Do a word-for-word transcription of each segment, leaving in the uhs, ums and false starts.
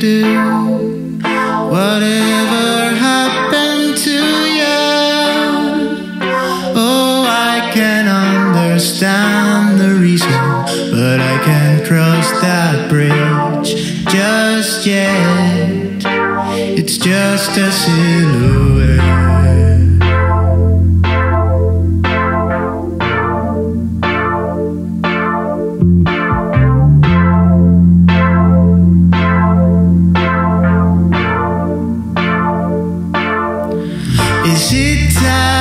do. Whatever happened to you? Oh, I can understand the reason, but I can't cross that bridge just yet. It's just a silhouette. Is it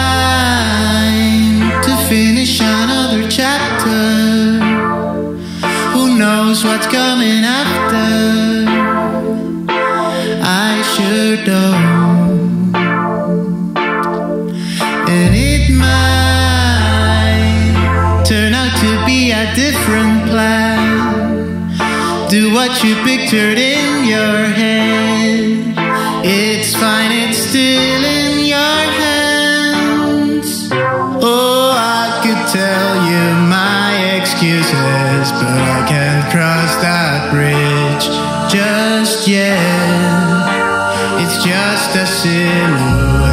time to finish another chapter? Who knows what's coming after? I sure don't. And it might turn out to be a different plan. Do what you pictured in your head. It's fine, it's still in your hands. Oh, I could tell you my excuses, but I can't cross that bridge just yet. It's just a silhouette.